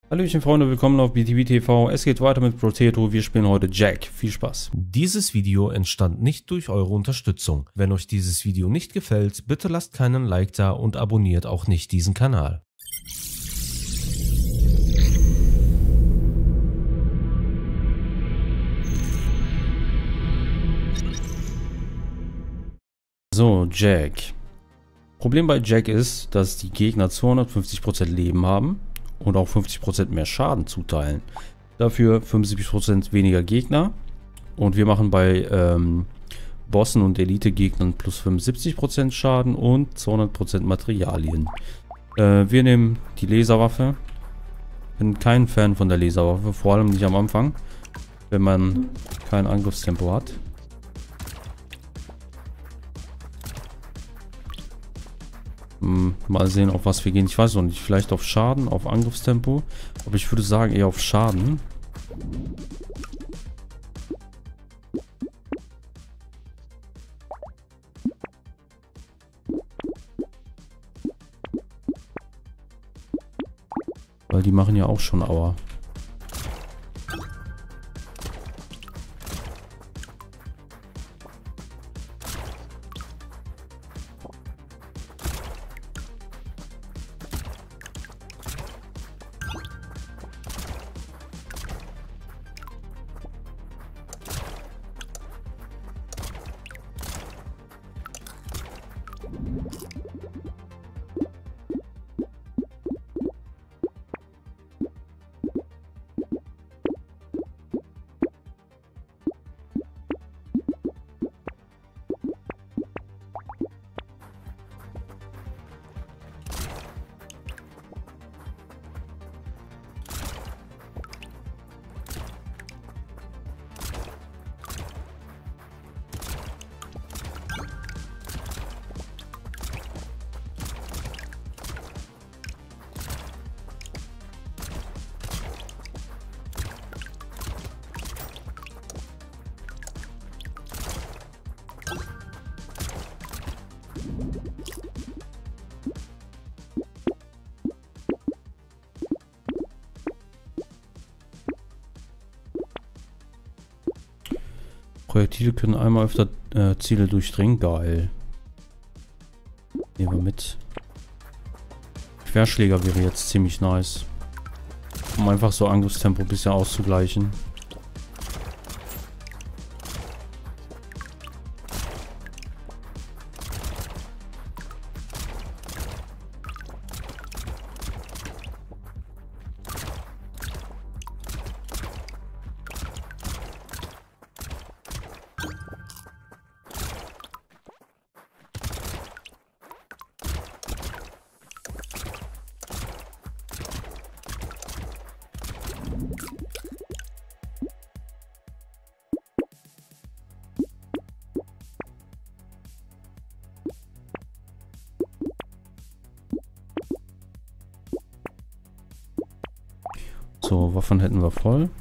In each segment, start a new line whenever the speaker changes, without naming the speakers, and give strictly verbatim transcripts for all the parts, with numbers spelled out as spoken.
Hallöchen Freunde, willkommen auf B T B T V. Es geht weiter mit Broteto. Wir spielen heute Jack. Viel Spaß.
Dieses Video entstand nicht durch eure Unterstützung. Wenn euch dieses Video nicht gefällt, bitte lasst keinen Like da und abonniert auch nicht diesen Kanal.
So, Jack. Problem bei Jack ist, dass die Gegner zweihundertfünfzig Prozent Leben haben und auch fünfzig Prozent mehr Schaden zuteilen. Dafür fünfundsiebzig Prozent weniger Gegner. Und wir machen bei ähm, Bossen und Elite-Gegnern plus fünfundsiebzig Prozent Schaden und zweihundert Prozent Materialien. Äh, wir nehmen die Laserwaffe. Bin kein Fan von der Laserwaffe, vor allem nicht am Anfang, wenn man kein Angriffstempo hat. Mal sehen, auf was wir gehen. Ich weiß noch nicht. Vielleicht auf Schaden, auf Angriffstempo. Aber ich würde sagen, eher auf Schaden. Weil die machen ja auch schon Aua. Projektile können einmal öfter äh, Ziele durchdringen. Geil. Nehmen wir mit. Querschläger wäre jetzt ziemlich nice. Um einfach so Angriffstempo ein bisschen auszugleichen. So, Waffen hätten wir voll.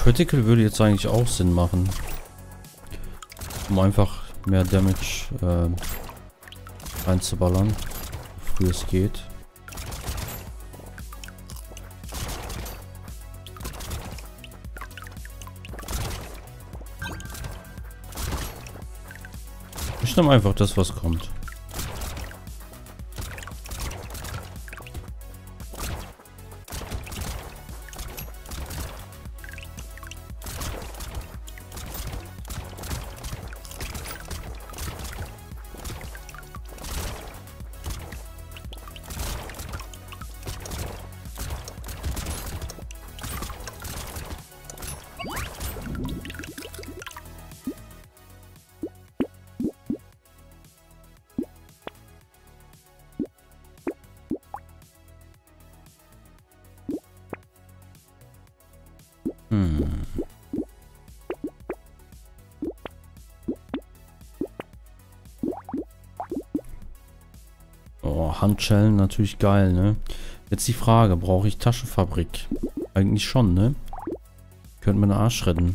Critical würde jetzt eigentlich auch Sinn machen. Um einfach mehr Damage äh, reinzuballern, so früh es geht. Ich nehme einfach das, was kommt. Hm. Oh, Handschellen natürlich geil, ne? Jetzt die Frage, brauche ich Taschenfabrik? Eigentlich schon, ne? Könnte mir den Arsch retten.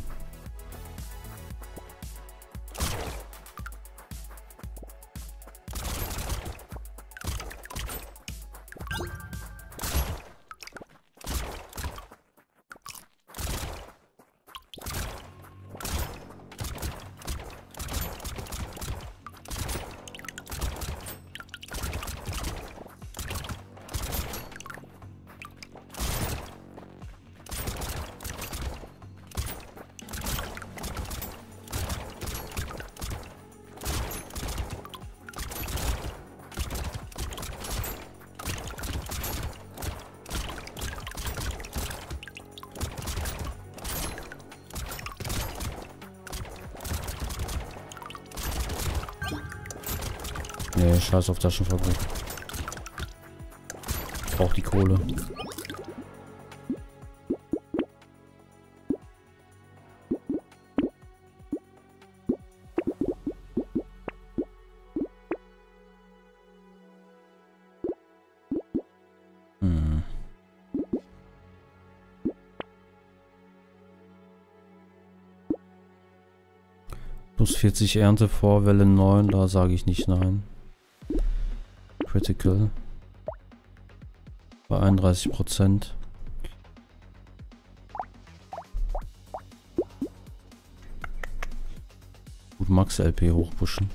Nee, scheiß auf Taschenfabrik. Braucht die Kohle. Hm. Plus vierzig Ernte vor Welle neun, da sage ich nicht nein. Critical bei einunddreißig Prozent. Gut, Max L P hochpushen.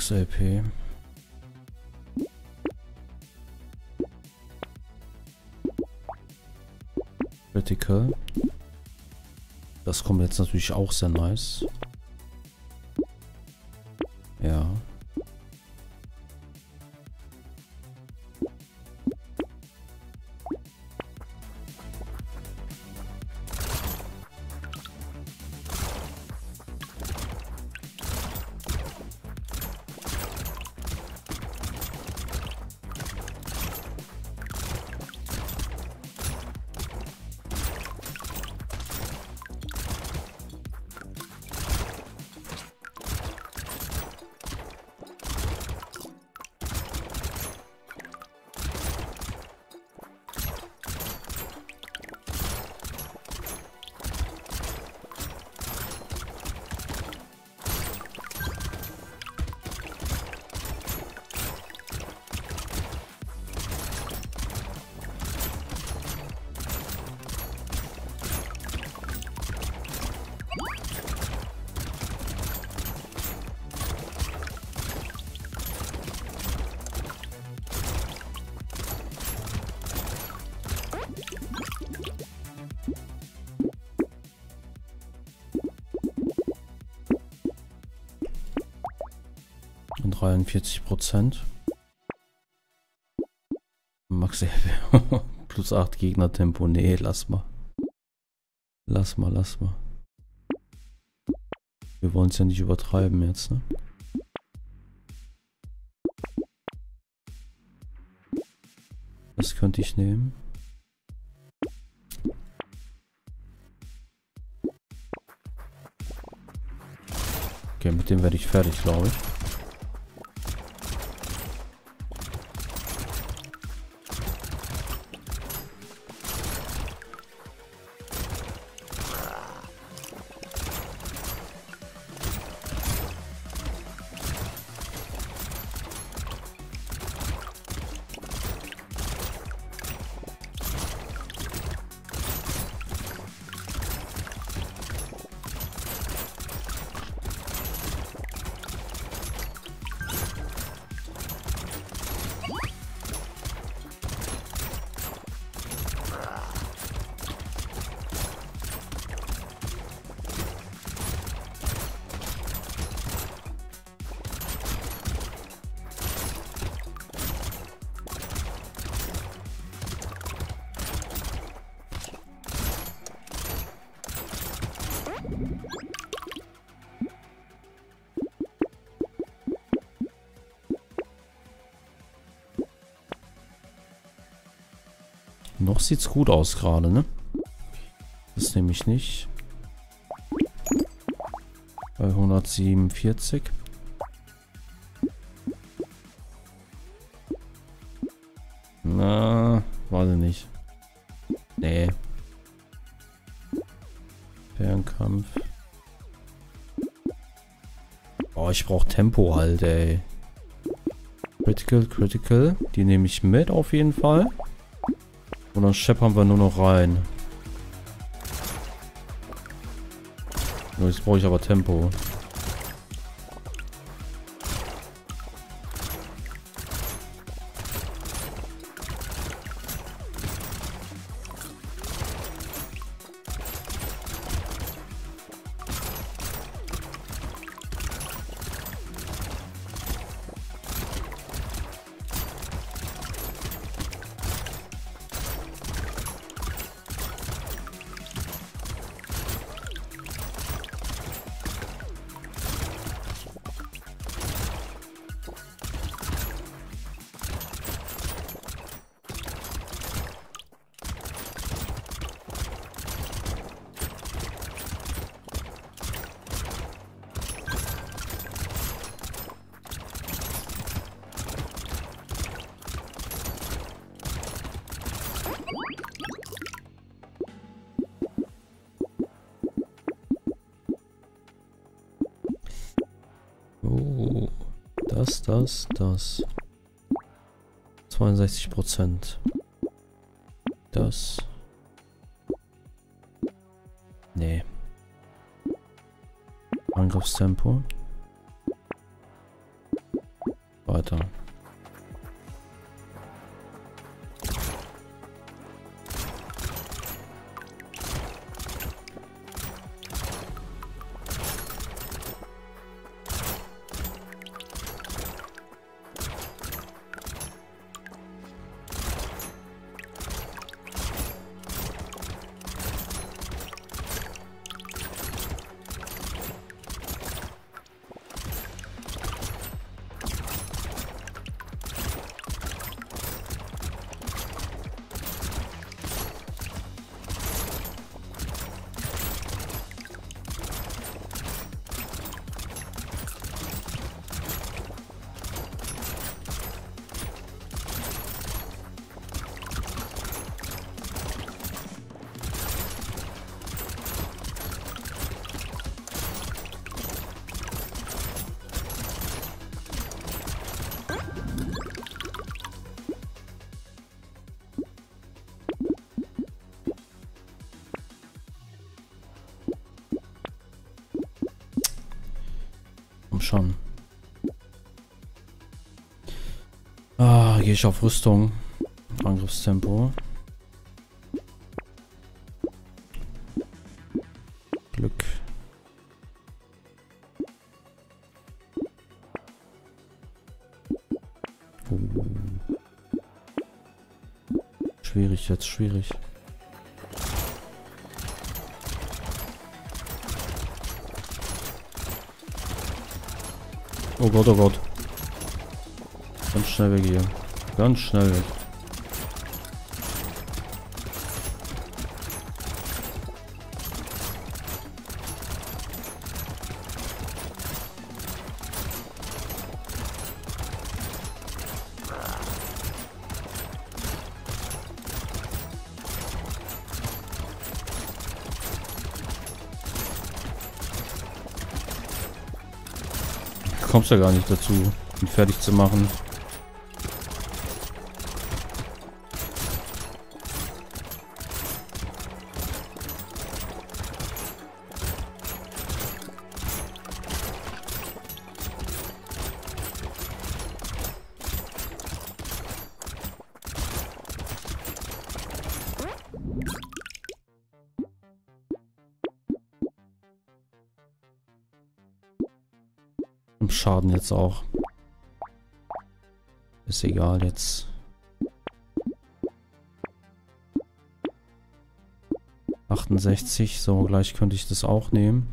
Max L P. Critical. Das kommt jetzt natürlich auch sehr nice. Ja. dreiundvierzig Prozent. Max plus acht Gegner Tempo. Nee, lass mal. Lass mal, lass mal. Wir wollen es ja nicht übertreiben jetzt, ne? Das könnte ich nehmen. Okay, mit dem werde ich fertig, glaube ich. Noch sieht's gut aus gerade, ne? Das nehme ich nicht. Bei hundertsiebenundvierzig. Na, weiß ich nicht. Nee. Fernkampf. Oh, ich brauche Tempo halt, ey. Critical, Critical. Die nehme ich mit auf jeden Fall. Und dann scheppern wir nur noch rein. Jetzt brauche ich aber Tempo. Oh, das, das, das. zweiundsechzig Prozent. Das. Nee. Angriffstempo. weiter. Schon. Ah, gehe ich auf Rüstung. Angriffstempo. Glück. Oh. Schwierig jetzt, schwierig. Oh Gott, oh Gott. Ganz schnell weg hier. Ganz schnell weg. Du kommst ja gar nicht dazu, ihn fertig zu machen. Schaden jetzt auch. Ist egal jetzt. achtundsechzig, so gleich könnte ich das auch nehmen.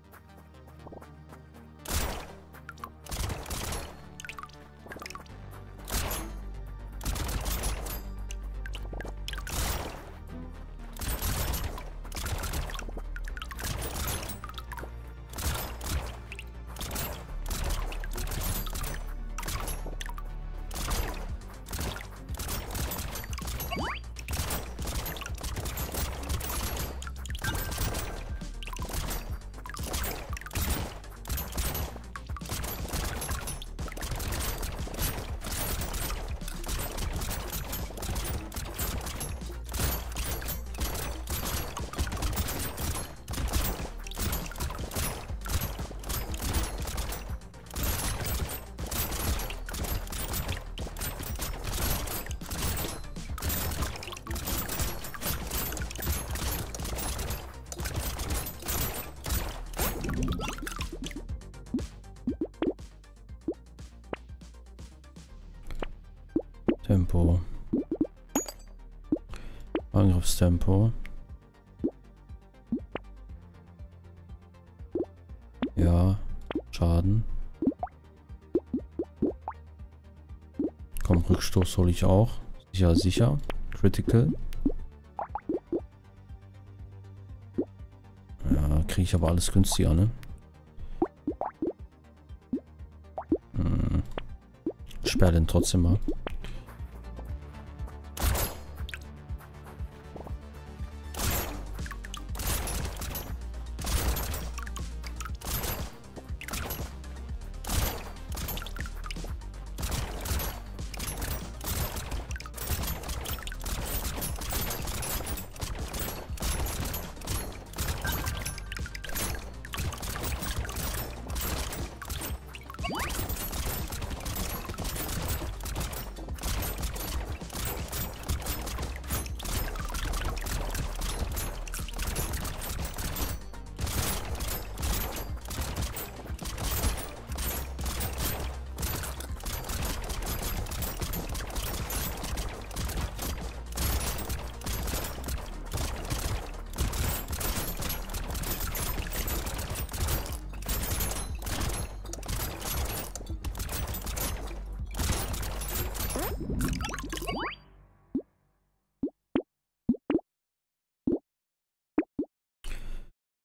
Tempo. Angriffstempo. Ja, Schaden. Komm, Rückstoß hole ich auch. Sicher, sicher. Critical. Ja, kriege ich aber alles günstiger, ne? Hm. Sperr den trotzdem mal.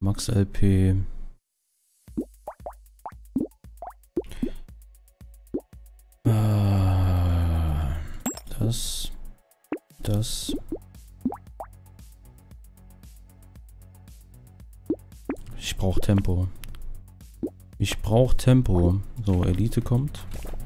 Max L P. Das. Das. Ich brauche Tempo. Ich brauche Tempo. So, Elite kommt.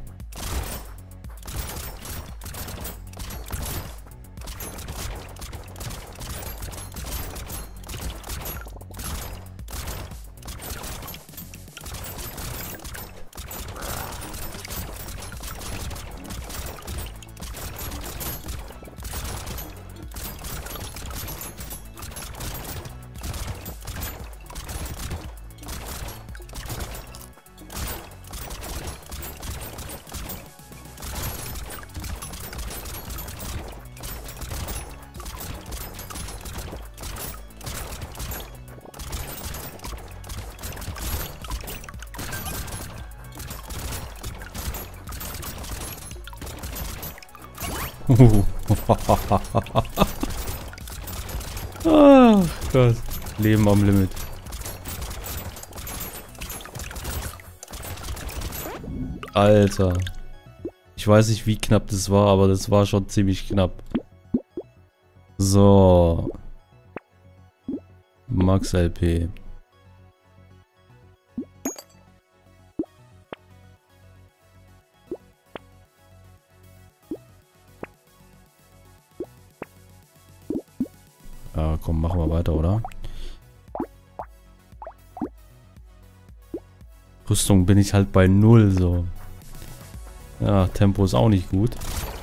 Ach Gott. Leben am Limit. Alter. Ich weiß nicht, wie knapp das war, aber das war schon ziemlich knapp. So. Max L P. Ja, komm, machen wir weiter, oder? Rüstung bin ich halt bei null, so. Ja, Tempo ist auch nicht gut.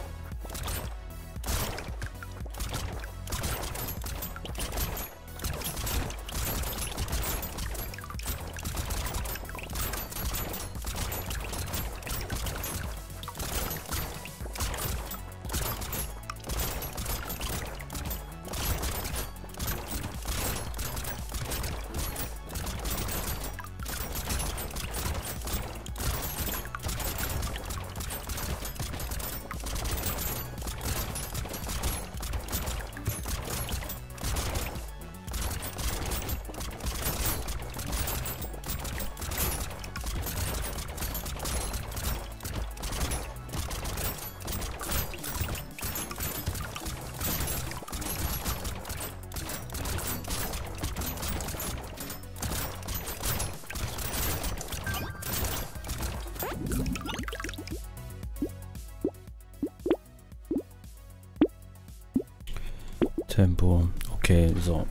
Tempo. Okay, so.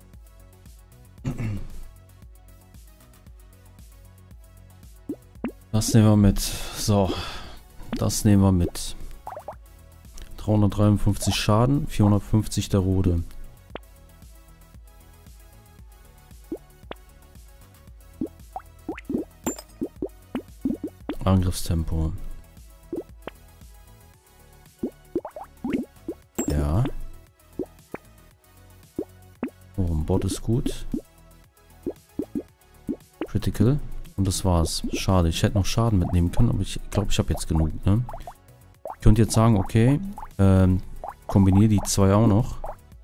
Das nehmen wir mit. So. Das nehmen wir mit. dreihundertdreiundfünfzig Schaden, vierhundertfünfzig der Rode. Angriffstempo. Ja. Oh, ein Bot ist gut. Critical. Und das war's. Schade. Ich hätte noch Schaden mitnehmen können, aber ich glaube, ich habe jetzt genug, ne? Ich könnte jetzt sagen, okay, ähm, kombiniere die zwei auch noch.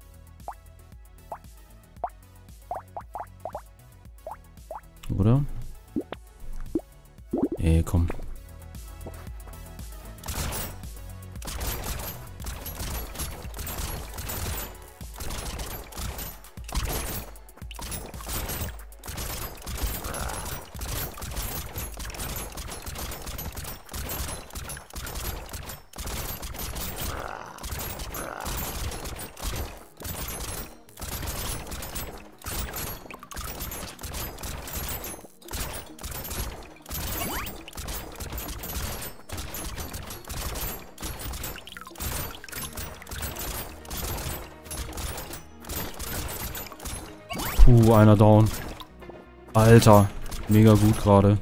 Oder? Ey, komm. Puh, einer down. Alter, mega gut gerade.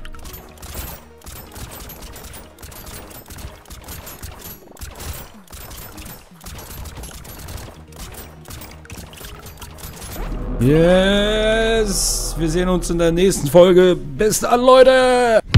Yes! Wir sehen uns in der nächsten Folge. Bis dann, Leute!